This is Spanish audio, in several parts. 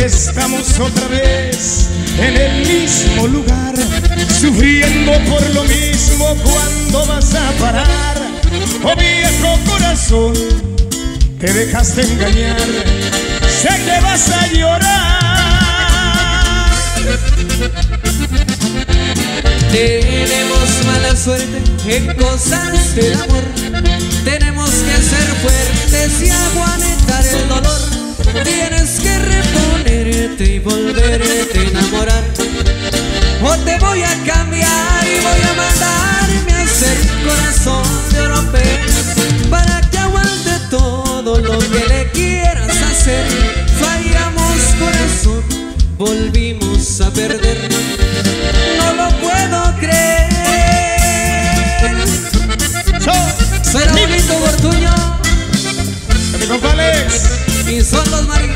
estamos otra vez en el mismo lugar, sufriendo por lo mismo. ¿Cuándo vas a parar? Oh viejo corazón, te dejaste engañar, sé que vas a llorar. Tenemos mala suerte en cosas del amor, tenemos que ser fuertes y aguantar el dolor. Tienes que reponerte y volverte a enamorar, o te voy a cambiar y voy a mandarme a hacer corazón de europeo para que aguante todo lo que le quieras hacer. Fallamos corazón, volvimos a perder, no lo puedo creer. Será bonito Bortuño mi compa Alex y son los marinos.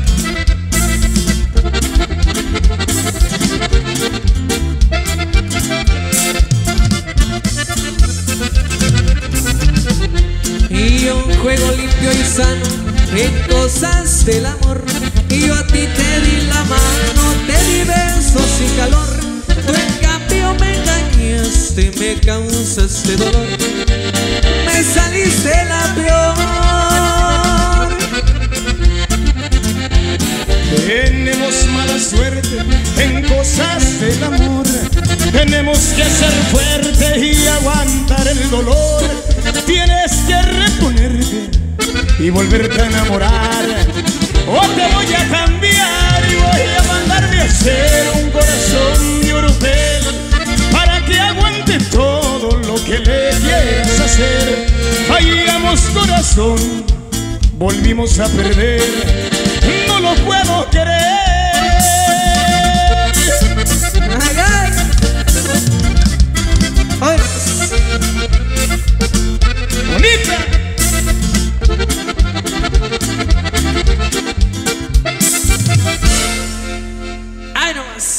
Y un juego limpio y sano en cosas del amor. Y yo a ti te di la mano, te di besos y calor. Tú en cambio me engañaste, me causaste dolor, me saliste la peor. Tenemos mala suerte en cosas del amor, tenemos que ser fuertes y aguantar el dolor. Tienes que reponerte y volverte a enamorar, o te voy a cambiar y voy a mandarme a hacer un corazón de oropel para que aguante todo lo que le quieras hacer. Fallamos corazón, volvimos a perder, no lo puedo creer. Ay, ay. Ay. Bonita. Ay, no más.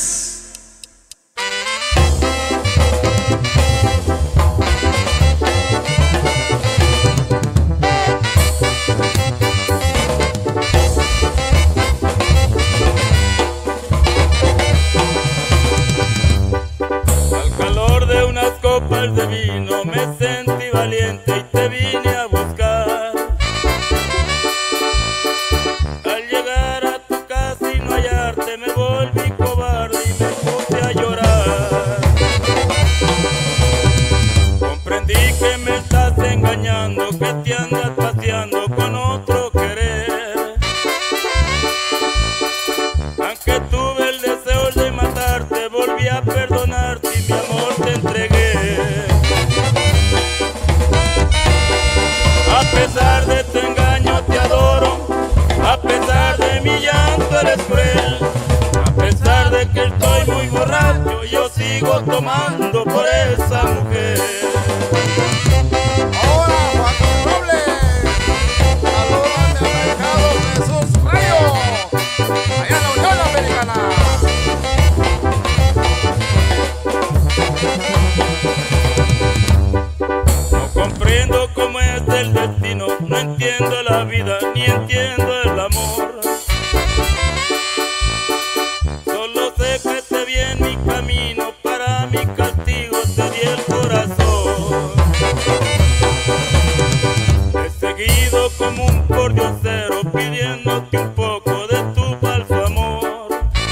De vino me sentí valiente y te vine a buscar. Al llegar a tu casa y no hallarte me volví cobarde y me puse a llorar. Comprendí que me estás engañando, que te andas paseando con otro querer. Aunque tuve el deseo de matarte, volví a perdonarte y mi amor te entregué. A pesar de tu engaño te adoro, a pesar de mi llanto eres cruel, a pesar de que estoy muy borracho yo sigo tomando por esa mujer. Ahora Juan Robles, saludos de Mercado Jesús Rayo, allá en la Unión Americana. No comprendo cómo es el destino, no entiendo la vida ni entiendo el amor. Solo sé que te vi en mi camino, para mi castigo te di el corazón. He seguido como un pordiosero pidiéndote un poco de tu falso amor.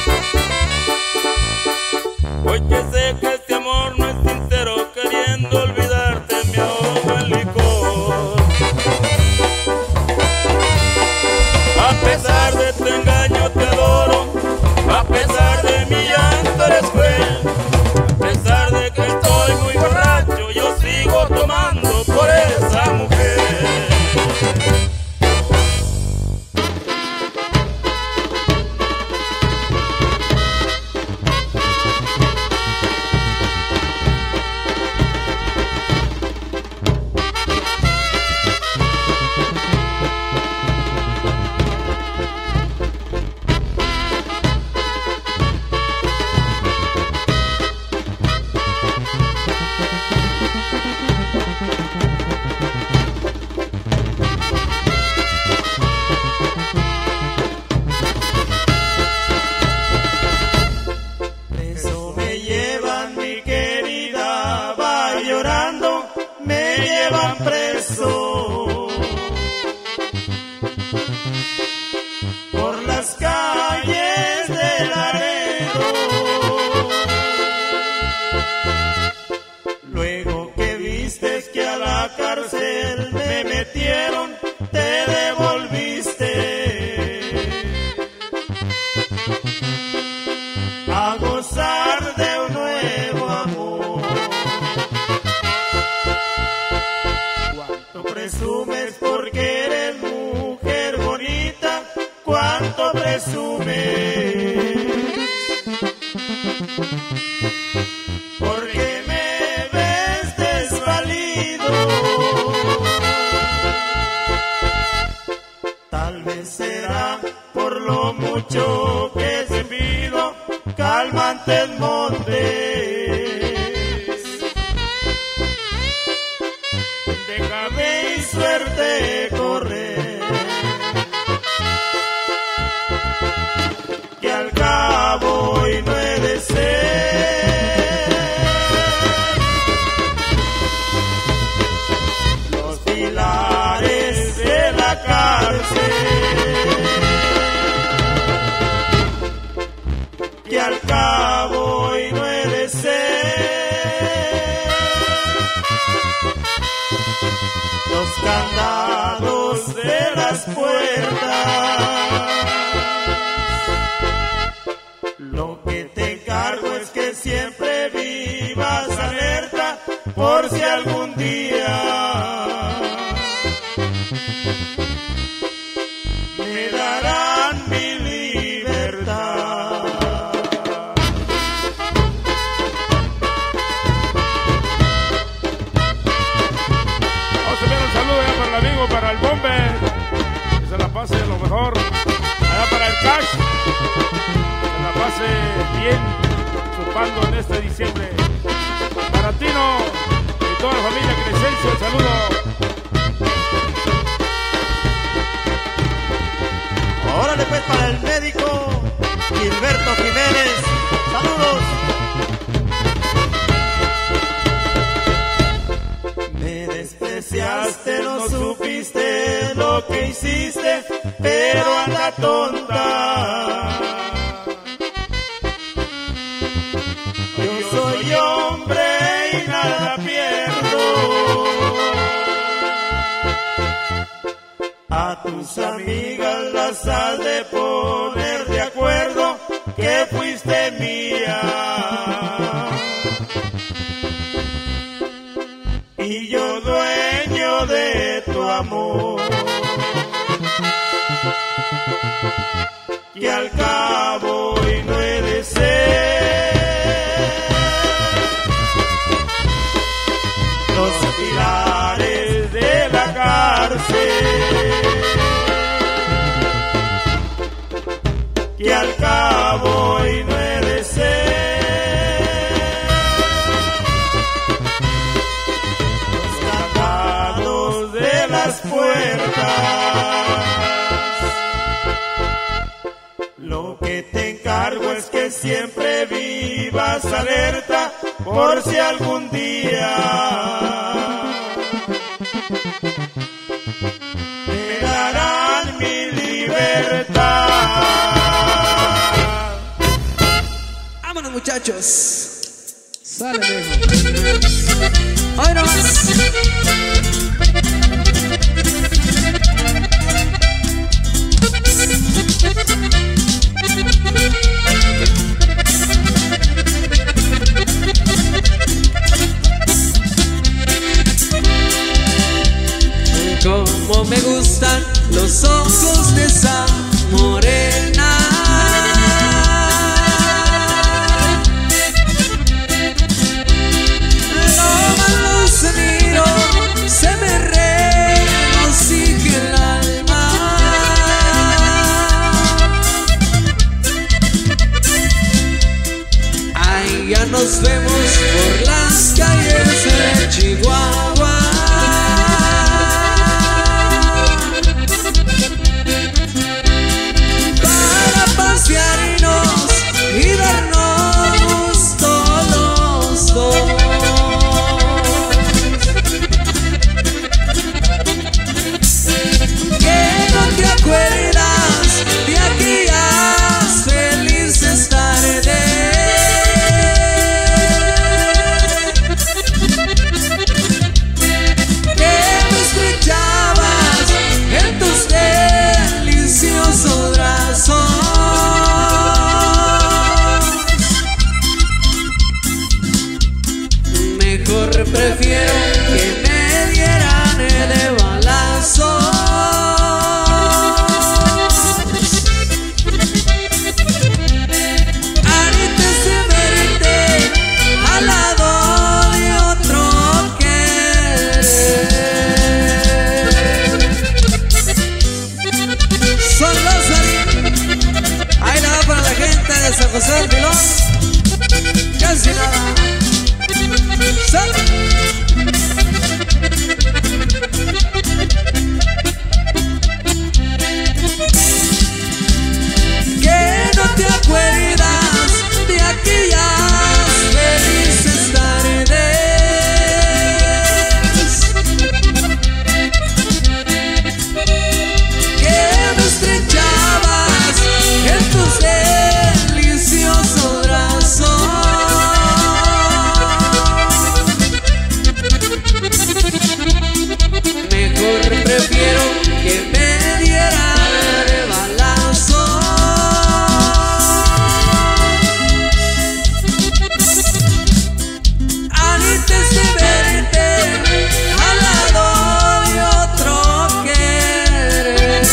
Hoy que sé que este amor no es sincero, queriendo olvidarte me ahogo en licor. A pesar de tu engaño te adoro, a pesar de mi llanto eres cruel, a pesar de que estoy muy borracho yo sigo tomando por esa mujer. llevan preso por las calles de Laredo. Luego que viste que a la cárcel me metieron, te devolviste a gozar de un nuevo amor. Cuánto presumes porque eres mujer bonita, cuánto presumes porque me ves desvalido. Tal vez será por lo mucho que te pido calmantes montes. Déjame y suerte correr, que al cabo hoy no he de ser los pilares de la cárcel, que al cabo hoy no he de ser los candados de las puertas. Lo que te encargo es que siempre vivas alerta por si algún día me darán mi libertad. Vamos a enviar un saludo allá para el amigo, para el Bombe, que se la pase lo mejor. Allá para el Cash, que se la pase bien, chupando en este diciembre. Para Tino y toda la familia Crescencio, el saludo. Órale pues para el médico Gilberto Jiménez, saludos. Me despreciaste, no supiste lo que hiciste, pero anda tonta. Yo soy hombre y nada pierdo. A tus amigas las has de poner de acuerdo que fuiste mía. Y yo dueño de tu amor. Y al cabo hoy no he de ser los pilares de la cárcel, que al cabo hoy no he de ser los candados de las puertas. Lo que te encargo es que siempre vivas alerta por si algún día me darán mi libertad. Vámonos, muchachos. Sale, viejo. Hoy nomás. Como me gustan los ojos de esa morena, nomás los miro, se me regocija el alma. Ay, ya nos vemos por las calles de Chihuahua. mejor prefiero que me diera de balazo. Antes de verte al lado de otro querer.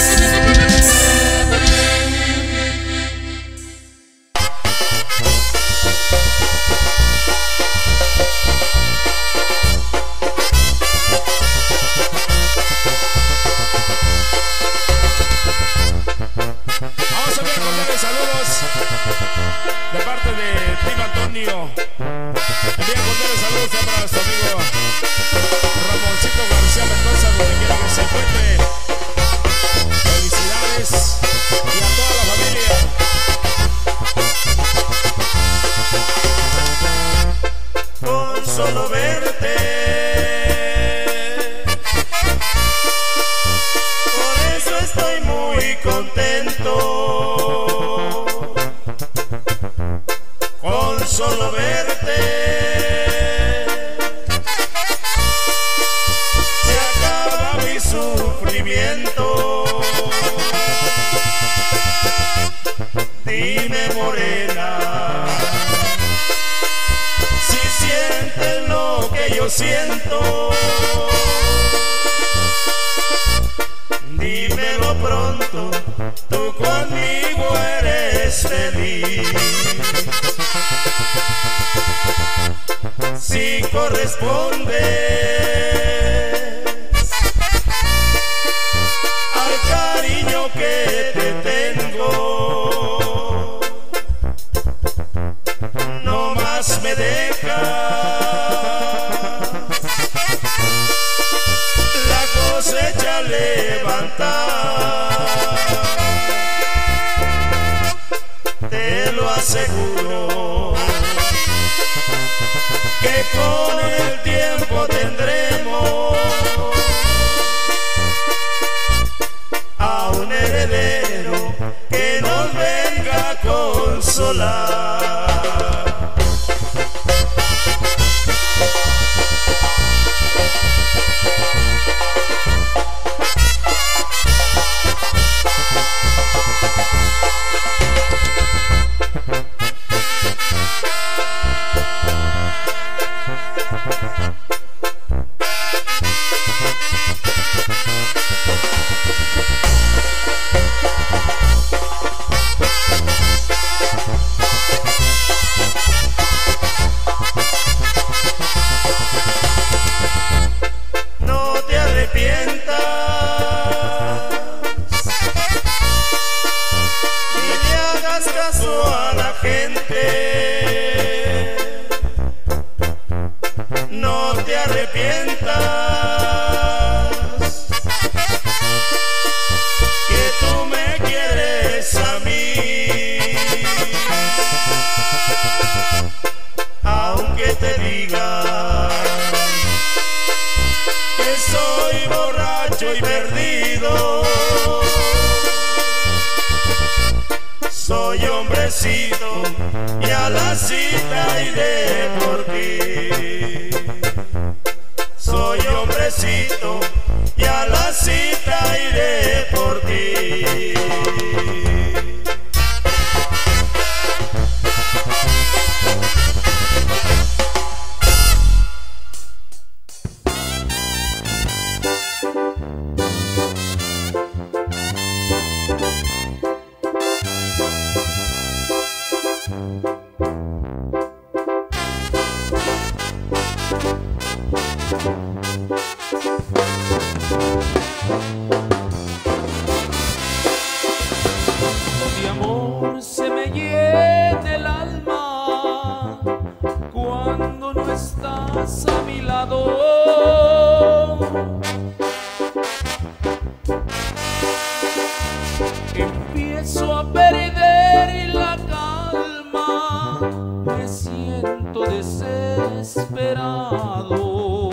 Vamos a enviar cordiales saludos de parte de Tino Antonio. Envía cordiales saludos ya para nuestro amigo Ramoncito García Mendoza, donde quiera que se encuentre. Felicidades y a toda la familia. Con solo verte, por eso estoy muy contento. Con solo verte se acaba mi sufrimiento. Dime, morena, si sientes lo que yo siento. Dímelo pronto, tú conmigo eres feliz. Si correspondes al cariño que te tengo, no más me dejas la cosecha levantar. Te lo aseguro que con el tiempo tendremos a un heredero que nos venga a consolar. No te arrepientas que tú me quieres a mí, aunque te diga que soy borracho y perdido. Soy hombrecito y a la cita iré por ti. Soy hombrecito y a la cita iré por ti. De amor se me llena el alma cuando no estás a mi lado. Empiezo a perder la calma, me siento desesperado.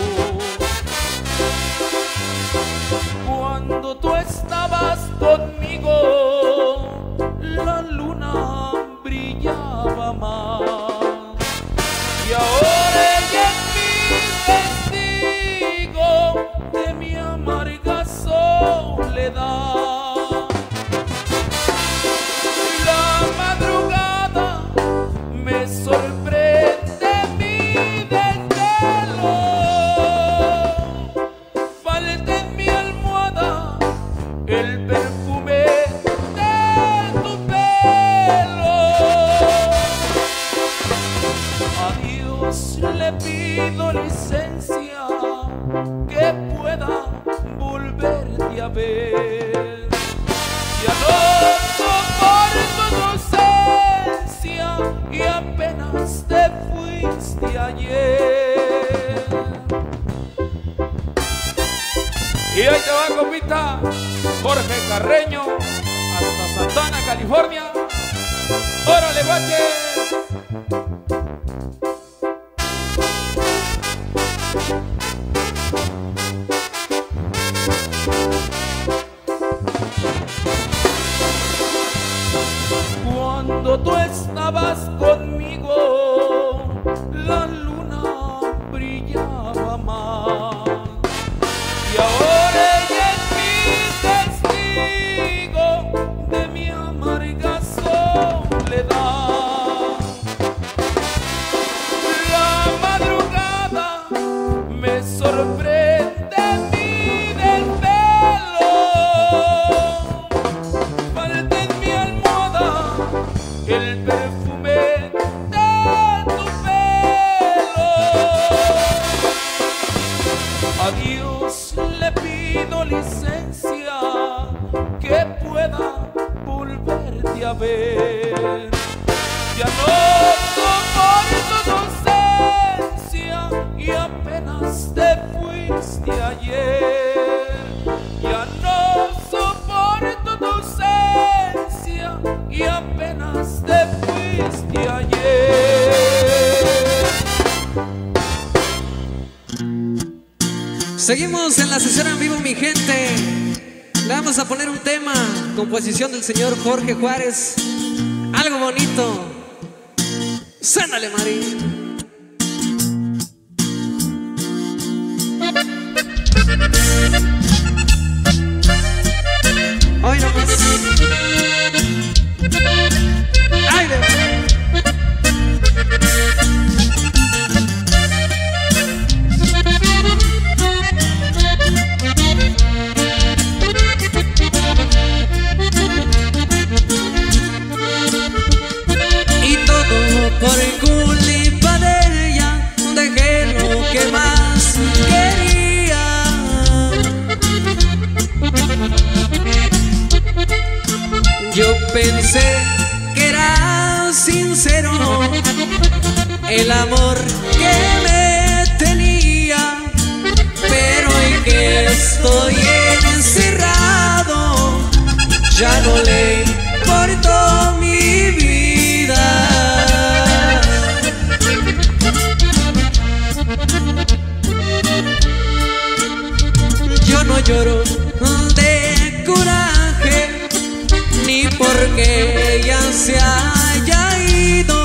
Cuando tú estabas conmigo, la luna brillaba más. Y ahora ella es mi testigo de mi amarga soledad. La madrugada me sorprende mi desvelo. Falta en mi almohada el perfume de tu pelo. A Dios le pido licencia que pueda volverte a ver. Ya no soporto tu ausencia y apenas te fuiste ayer. Y ahí te va, compita, Jorge Carreño, hasta Santana, California. ¡Órale, guache! Cuando tú estabas conmigo, la luna brillaba más. Y ahora ella es mi testigo de mi amarga soledad. La madrugada me sorprende mi desvelo. Falta en mi almohada el perfume de tu pelo. A Dios le pido licencia que pueda volverte a ver. Ya no soporto tu ausencia y apenas te fuiste ayer. Ya no soporto tu ausencia y apenas te fuiste ayer. Seguimos en la sesión en vivo, mi gente. Le vamos a poner un tema, composición del señor Jorge Juárez. Algo bonito. Suénale, Mari. Hoy nomás. Ay, de por culpa de ella dejé lo que más quería. Yo pensé que era sincero el amor que me tenía, pero hoy que estoy encerrado ya no le importo mi vida. Yo no lloro de coraje ni porque ella se haya ido.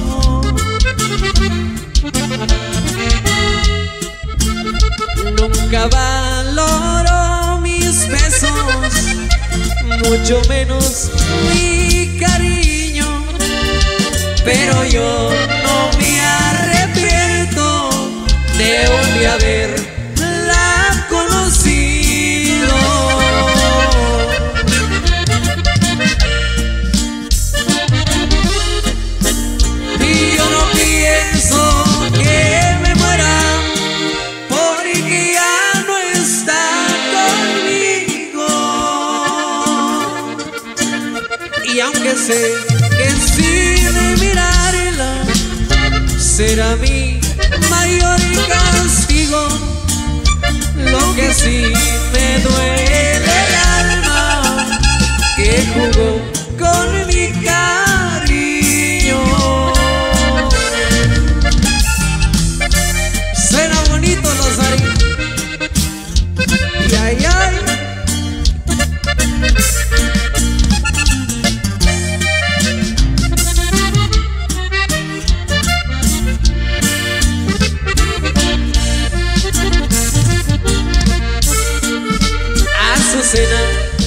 Nunca valoro mis besos, mucho menos mi cariño, pero yo no me arrepiento de un día haberla conocido. Y yo no pienso que me muera porque ya no está conmigo. Y aunque sé que sin mirarla será mi mayor castigo, lo que sí me duele el alma que jugó con mi cariño. Suena bonito los ari. Y ay, ay. Azucena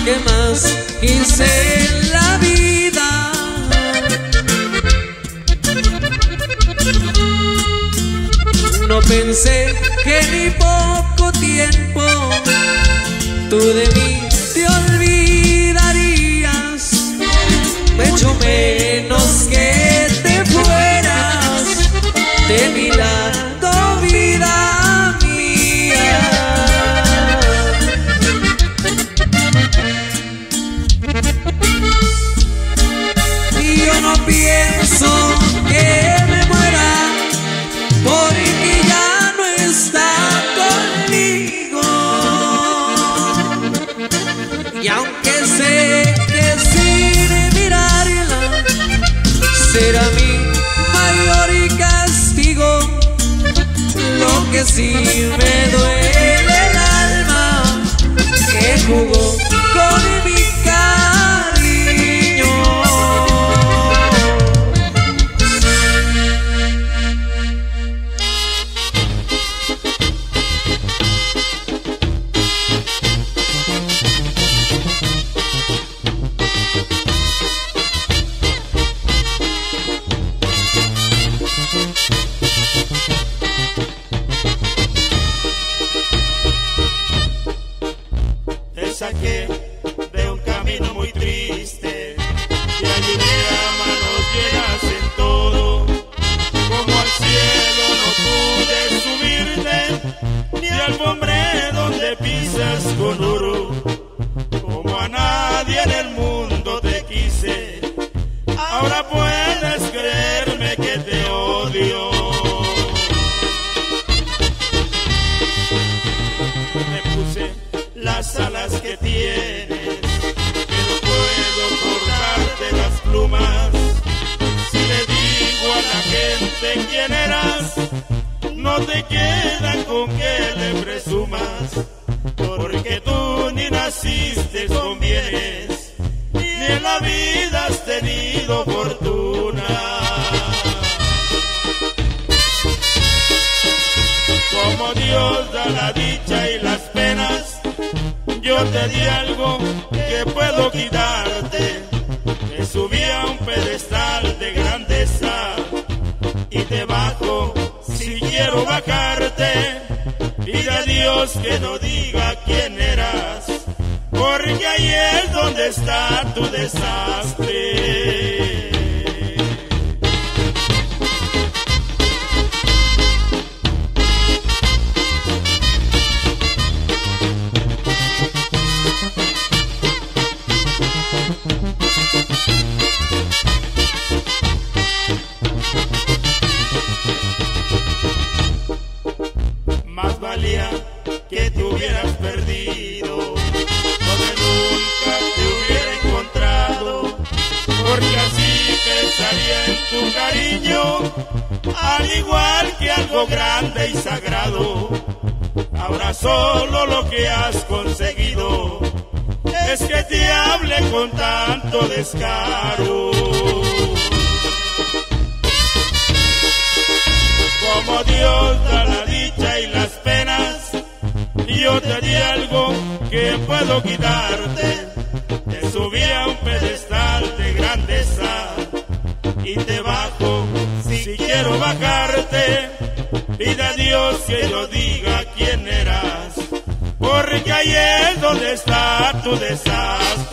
que más quise en la vida. No pensé que ni poco tiempo tú de mí te olvidarías, mucho menos que te fueras de mi lado, vida mía. Y yo no pienso que me muera porque ya no está conmigo. Y aunque sé que sin mirarla será mi mayor castigo, lo que sí me duele el alma que jugó con mi cariño. Te saqué de un camino muy triste, te ayudé a manos llenas en todo. Como al cielo no pude subirte, ni alfombré donde pisas con oro. Como a nadie en el mundo te quise, ahora puedes creerme que te odio. Me puse las alas que tienes, que no puedo cortarte las plumas. Si le digo a la gente quién eras, no te quedan con que le presumas, porque tú ni naciste con bienes, ni en la vida has tenido fortuna. Como Dios da la dicha y las penas, yo te di algo que puedo quitarte. Te subí a un pedestal de grandeza y te bajo si quiero bajarte. Pide a Dios que no diga quién eras, porque ahí es donde está tu desastre. Más valía que te hubieras perdido, donde nunca te hubiera encontrado, porque así pensaría en tu cariño, al igual que algo grande y sagrado. Ahora solo lo que has conseguido es que te hable con tanto descaro. Como Dios da la dicha y las penas, yo te di algo que puedo quitarte. Te subí a un pedestal de grandeza y te bajo si quiero bajarte. Pide a Dios que yo diga quién eras, porque ahí es donde está tu desastre.